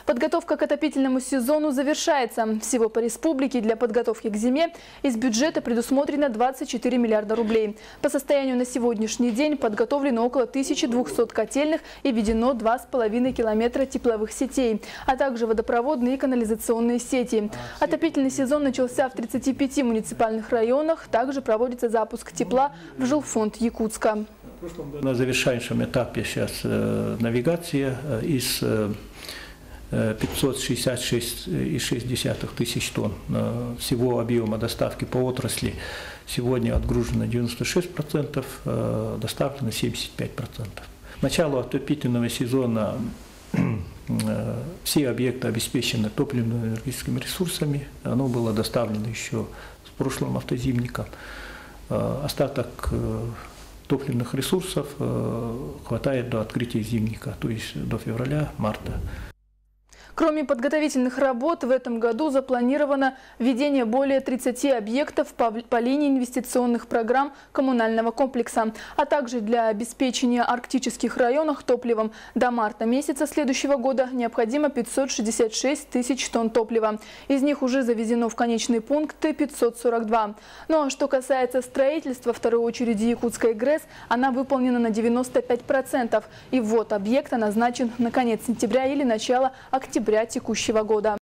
Подготовка к отопительному сезону завершается. Всего по республике для подготовки к зиме из бюджета предусмотрено 24 миллиарда рублей. По состоянию на сегодняшний день подготовлено около 1200 котельных и введено 2,5 километра тепловых сетей, а также водопроводные и канализационные сети. Отопительный сезон начался в 35 муниципальных районах. Также проводится запуск тепла в жилфонд Якутска. На завершающем этапе сейчас навигация из 566,6 тысяч тонн всего объема доставки по отрасли. Сегодня отгружено 96%, доставлено 75%. К началу отопительного сезона все объекты обеспечены топливно-энергетическими ресурсами. Оно было доставлено еще с прошлым автозимником. Остаток топливных ресурсов хватает до открытия зимника, то есть до февраля-марта. Кроме подготовительных работ, в этом году запланировано введение более 30 объектов по линии инвестиционных программ коммунального комплекса, а также для обеспечения арктических районов топливом до марта месяца следующего года необходимо 566 тысяч тонн топлива. Из них уже завезено в конечные пункты 542. Ну а что касается строительства второй очереди Якутской ГРЭС, она выполнена на 95%. И ввод объекта назначен на конец сентября или начало октября текущего года.